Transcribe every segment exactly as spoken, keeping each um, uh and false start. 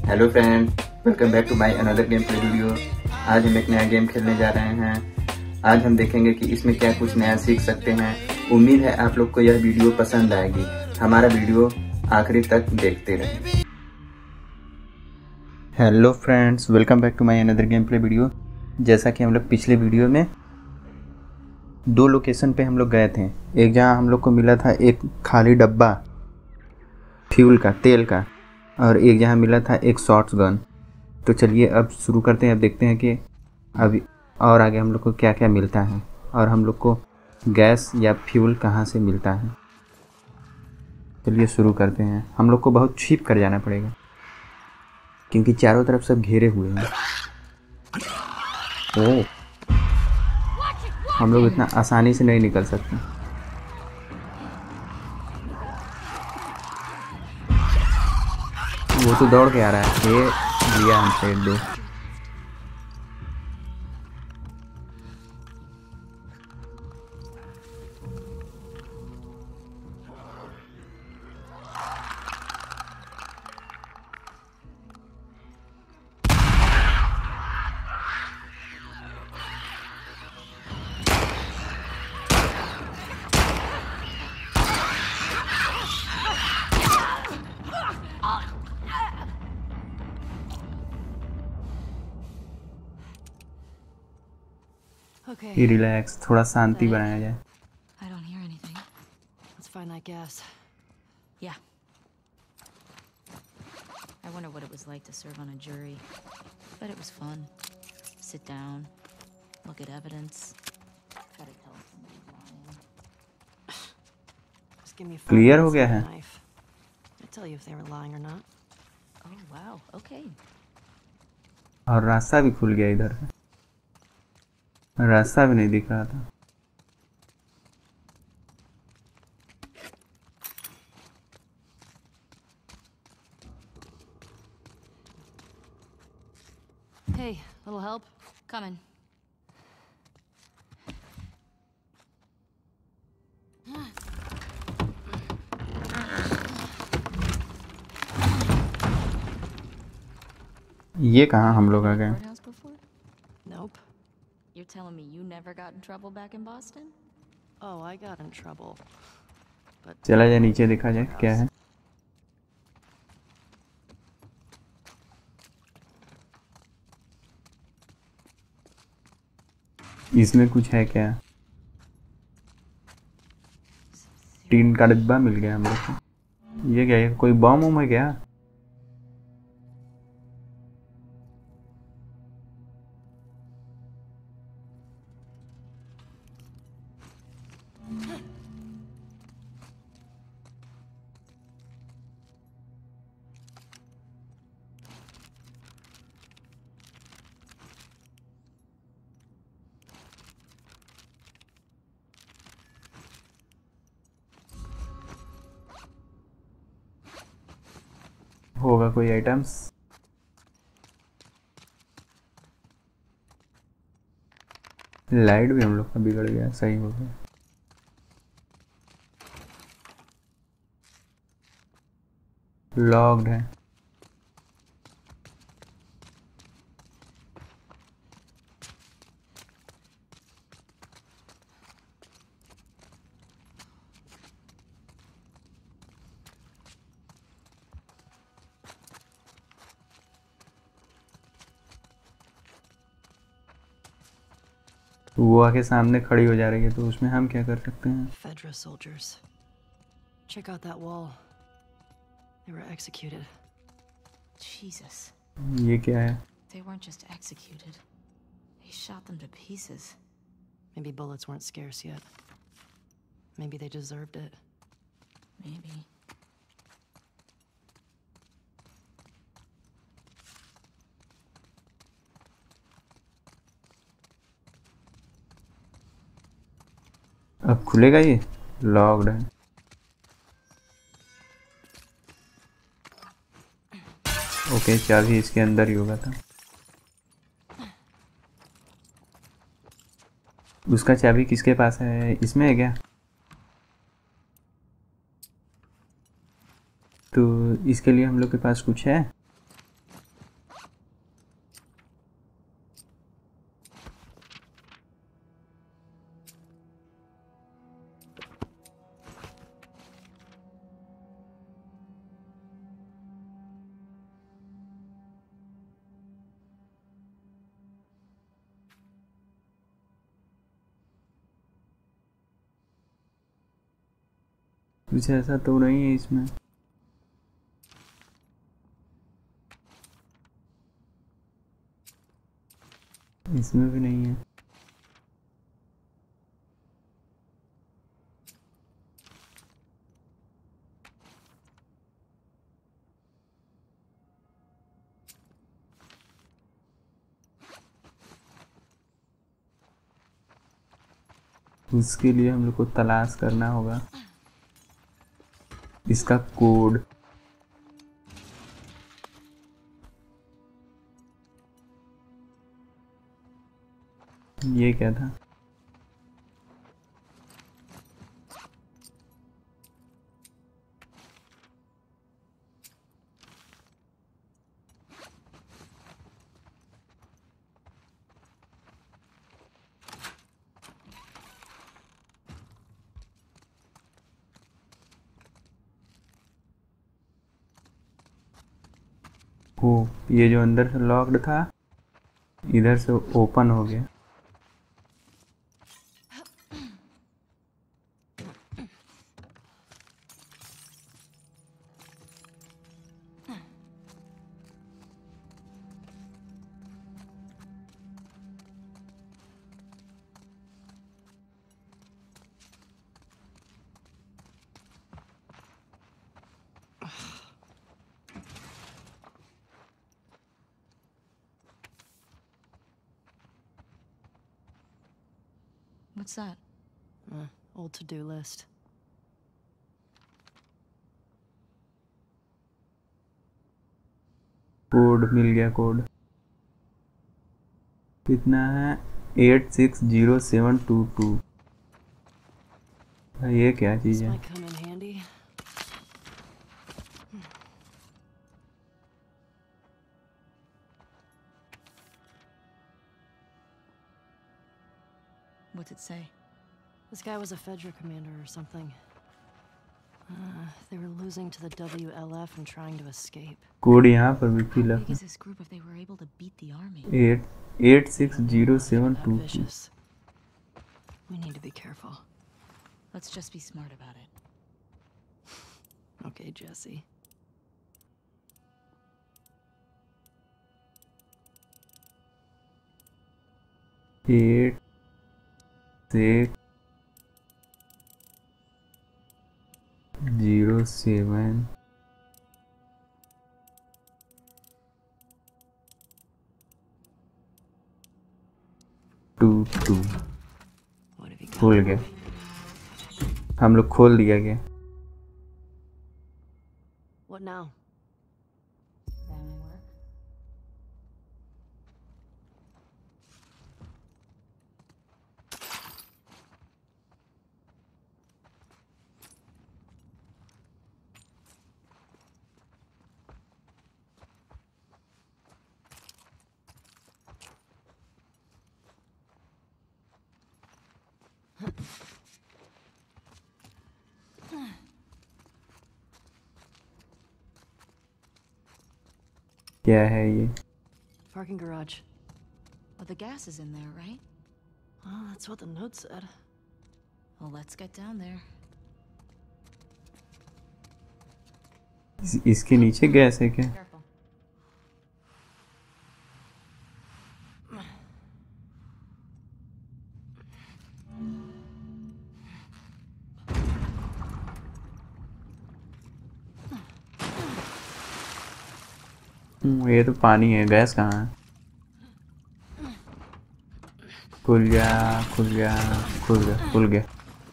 Hello friend, welcome back to my another game play video. आज हम एक नया गेम खेलने जा रहे हैं। आज हम देखेंगे कि इसमें क्या कुछ नया सीख सकते हैं। उम्मीद है आप लोग को यह वीडियो पसंद आएगी। हमारा वीडियो आखिरी तक देखते रहें। Hello friends, welcome back to my another game play video. जैसा कि हम लोग पिछले वीडियो में दो लोकेशन पे हम लोग गए थे। एक जहाँ हम लोग को मिला था एक खाली डब्बा फ्यूल का, तेल का, और एक जहाँ मिला था एक शॉर्ट्स गन। तो चलिए अब शुरू करते हैं। अब देखते हैं कि अभी और आगे हम लोग को क्या क्या मिलता है और हम लोग को गैस या फ्यूल कहाँ से मिलता है। चलिए शुरू करते हैं। हम लोग को बहुत छिप कर जाना पड़ेगा क्योंकि चारों तरफ सब घेरे हुए हैं। ओह, हम लोग इतना आसानी से नहीं निकल सकते। वो तो दौड़ के आ रहा है। ये दिया हमसे दो। Okay. रिलैक्स, थोड़ा शांति बनाया जाए। I don't hear anything. Let's find that gas. Yeah. I wonder what it was like to serve on a jury. But it was fun. Sit down, look at evidence, try to tell if somebody's lying. Just give me five Clear हो minutes गया and है। a knife. I'll tell you if they were lying or not. Oh wow. Okay. और रास्ता भी खुल गया। इधर रास्ता भी नहीं दिख रहा था। Hey, little help? Coming. ये कहाँ हम लोग आ गए? Courthouse before? Nope. You're telling me you never got in trouble back in Boston? Oh, I got in trouble. But चला जाए नीचे, देखा जाए क्या है। इसमें कुछ है क्या? टीन का डिब्बा मिल गया हम लोग को। ये क्या है? कोई बम उम है क्या? होगा कोई आइटम्स। लाइट भी हम लोग का बिगड़ गया। सही हो गया। लॉक्ड है। वो आके सामने खड़ी हो जा रही है, तो उसमें हम क्या कर सकते हैं? Fedra soldiers. Check out that wall. They were executed. Jesus. ये क्या है? They weren't just executed. They shot them to pieces. Maybe bullets weren't scarce yet. Maybe they deserved it. Maybe. अब खुलेगा ये? लॉक्ड है। ओके, चाबी इसके अंदर ही होगा था। उसका चाबी किसके पास है? इसमें है क्या? तो इसके लिए हम लोग के पास कुछ है? कुछ ऐसा तो नहीं है इसमें। इसमें भी नहीं है। उसके लिए हम लोग को तलाश करना होगा इसका कोड। ये क्या था? ओ, ये जो अंदर से लॉक्ड था इधर से ओपन हो गया। What's that? Uh, old to-do list. Code मिल गया। कोड कितना है? Eight six zero seven two two. ये क्या चीज है? What's it say? This guy was a Fedra commander or something. Uh, they were losing to the W L F and trying to escape. Code यहाँ पर भी fill How big is this group if they were able to beat the army? Eight eight six zero seven two two. We need to be careful. Let's just be smart about it. Okay, Jesse. Eight six zero seven two two. खुल गया। हम लोग खोल दिया गया। What now? क्या है ये? Parking garage. Well, the gas is in there, right? Oh, that's what the note said. Well, let's get down there. इस, इसके नीचे गैस है क्या? Careful. ये तो पानी है। गैस कहाँ है? खुल गया, खुल गया, खुल गया, खुल गया।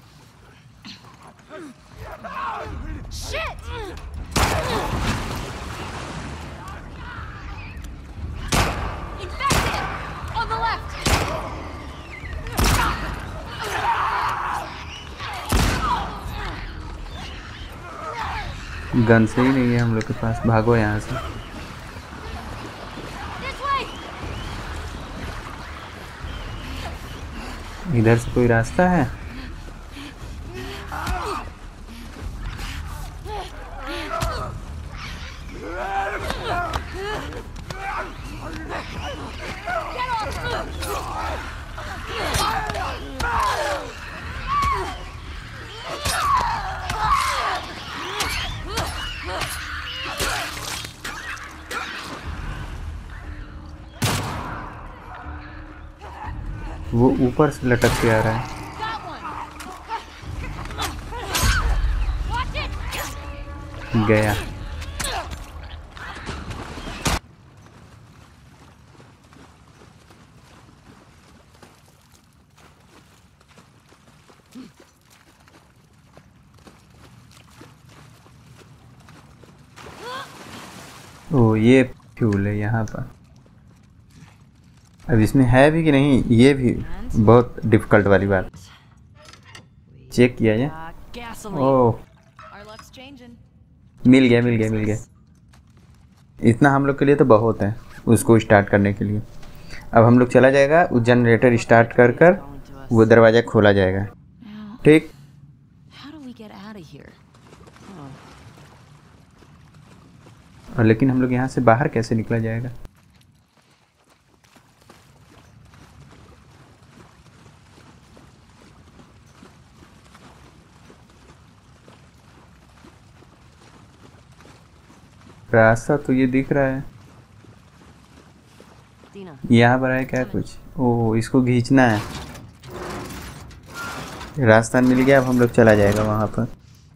गन से ही नहीं है हम लोग के पास। भागो यहाँ से। इधर से कोई रास्ता है? वो ऊपर से लटक के आ रहा है। गया। ओ ये फ्यूल है यहाँ पर। अब इसमें है भी कि नहीं, ये भी बहुत डिफिकल्ट वाली बात। चेक किया जाए। ओह मिल गया मिल गया मिल गया। इतना हम लोग के लिए तो बहुत है उसको स्टार्ट करने के लिए। अब हम लोग चला जाएगा, उस जनरेटर स्टार्ट कर कर वो दरवाज़ा खोला जाएगा। ठीक। और लेकिन हम लोग यहाँ से बाहर कैसे निकला जाएगा? रास्ता तो ये दिख रहा है। यहाँ पर है क्या कुछ? ओह इसको खींचना है। रास्ता मिल गया, अब हम लोग चला जाएगा वहाँ पर।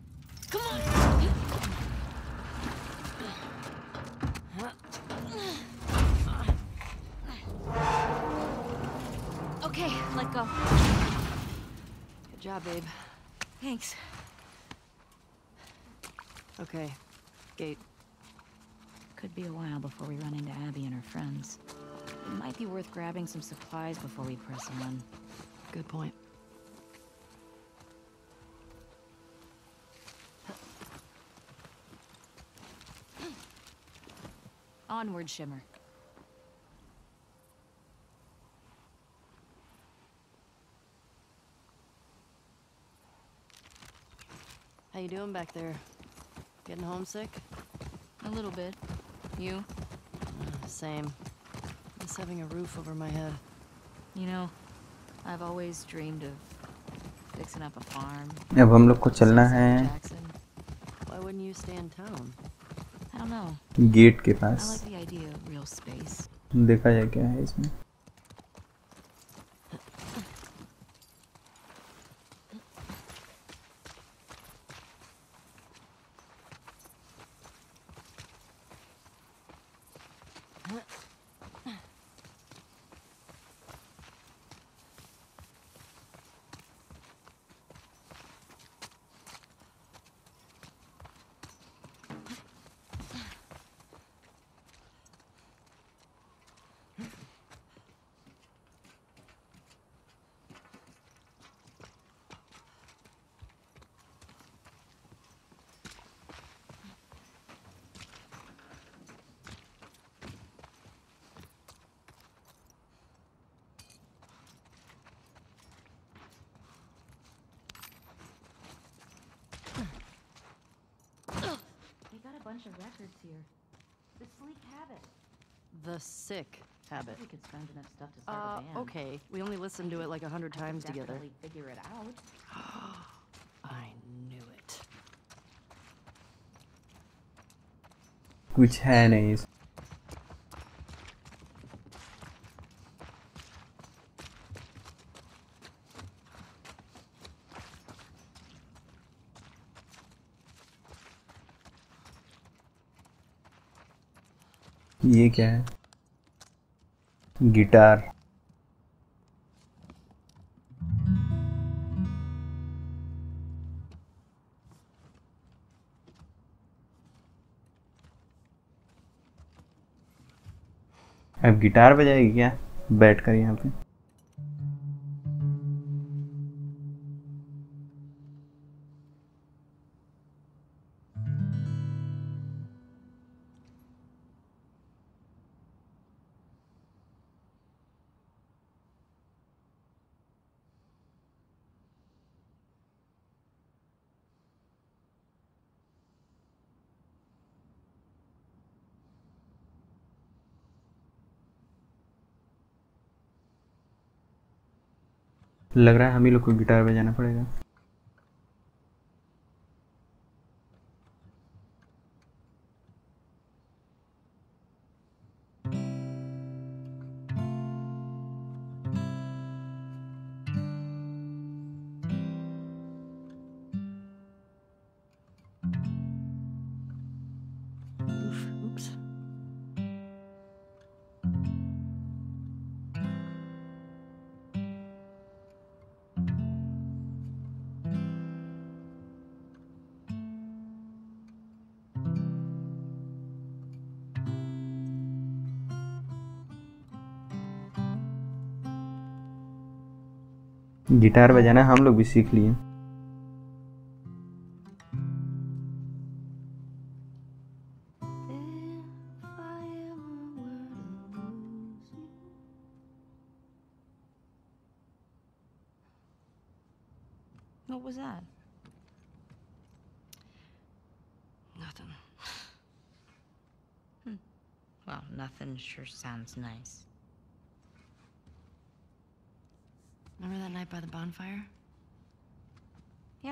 Okay, let go. Good job, babe. Thanks. Okay, gate. Could be a while before we run into Abby and her friends. It might be worth grabbing some supplies before we press on. Good point. Onward, Shimmer. How you doing back there? Getting homesick? A little bit. You? Uh, same. Just having a roof over my head. You know, I've always dreamed of fixing up a farm. अब हम लोग को चलना है Why wouldn't you stay in town? I don't know. Gate के I पास। like the idea of real space. देखा जाए क्या है इसमें। Bunch of records here. The Sleek Habit. The Sick Habit. We could spend enough stuff to start Uh, a band. okay. We only listened to it like a hundred I times could together. definitely figure it out. I knew it. कुछ है नहीं। ये क्या है? Guitar. अब guitar बजाएगी क्या बैठकर यहाँ पे? लग रहा है हम ही लोग को गिटार बजाना पड़ेगा। गिटार बजाना हम लोग भी सीख लिए। What was that? Nothing. Hmm. Well, nothing sure sounds nice. Remember that night by the bonfire? Yeah.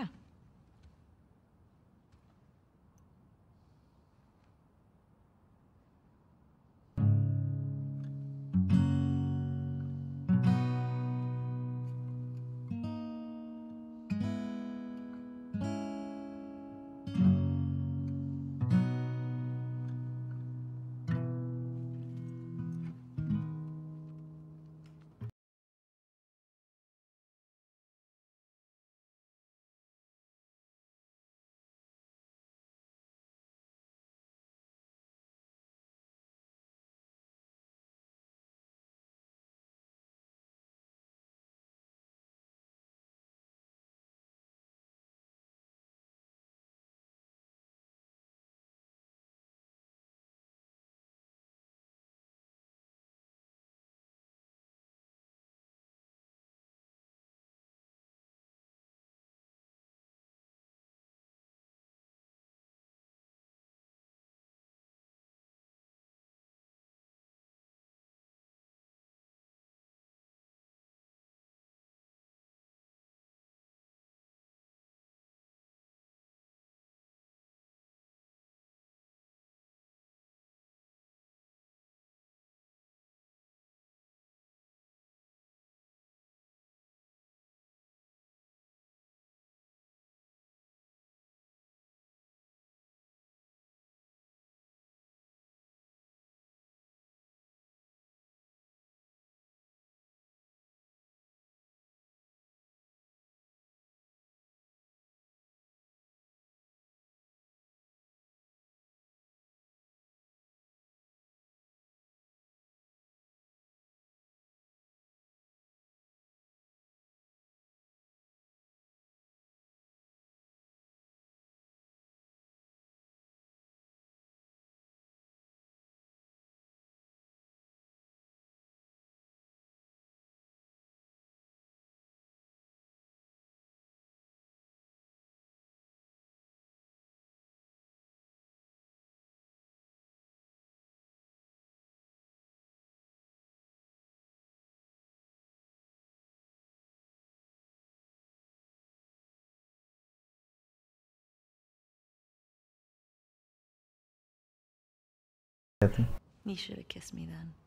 You should have kissed me then.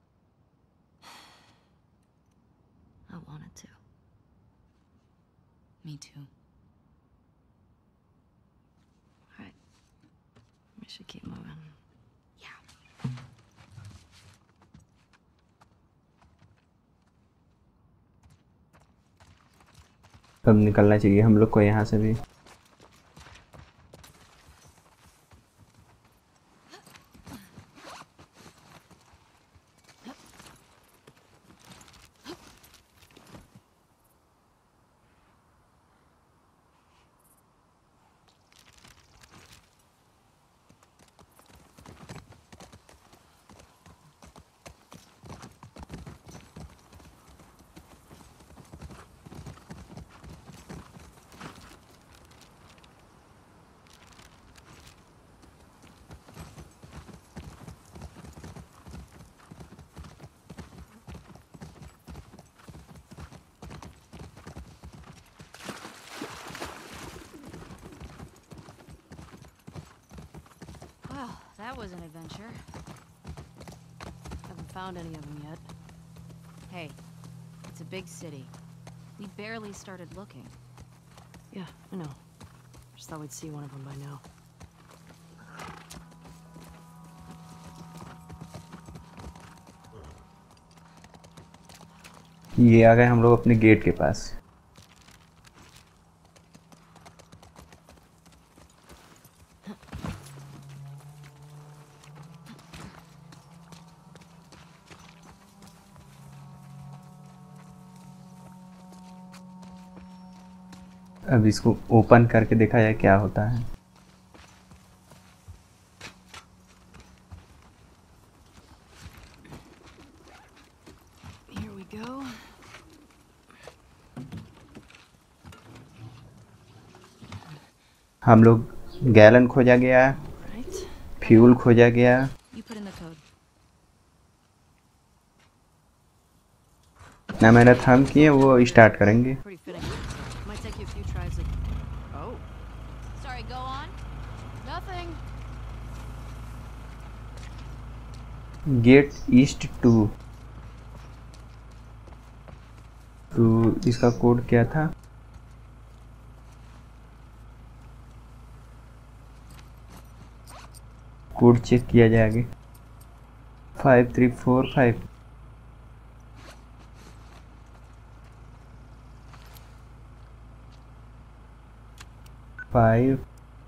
I wanted to. Me too. All right. We should keep moving. Yeah. अब निकलना चाहिए हम लोग को यहाँ से भी। Well, that was an adventure. Haven't found any of them yet. Hey, it's a big city. We barely started looking. Yeah, I know. Just thought we'd see one of them by now. ये आ गए हम लोग अपने gate के पास। अब इसको open करके देखा जाए क्या होता है। Here we go. हम लोग गैलन खोजा गया, Right. फ्यूल खोजा गया। You put in the code. ना मेहनत हम किए, वो स्टार्ट करेंगे। Pretty fitting. Might take you a few tries to... Oh. Sorry, go on. Nothing. Gate east two तो इसका कोड क्या था? कोड चेक किया जाए आगे। Five three four five. Five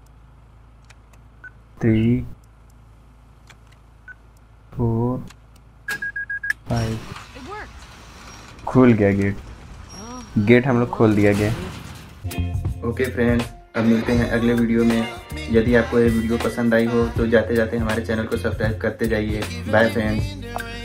three four five. It worked. खुल गया गेट। Oh. गेट हम लोग खोल दिया गया। ओके फ्रेंड्स, अब मिलते हैं अगले वीडियो में। यदि आपको ये वीडियो पसंद आई हो तो जाते जाते हमारे चैनल को सब्सक्राइब करते जाइए। Bye friends.